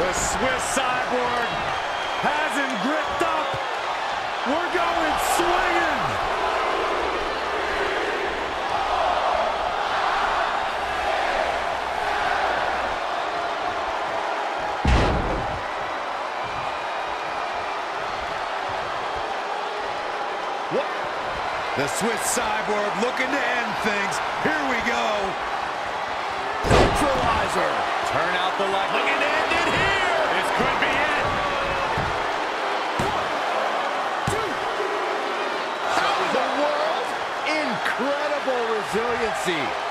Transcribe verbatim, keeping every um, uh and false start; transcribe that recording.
The Swiss Cyborg has him gripped up. We're going swinging. What? The Swiss Cyborg looking to end things. Here we go. Neutralizer. Turn out the light. Looking to end it here. This could be it. One, two. How in the world? Incredible resiliency.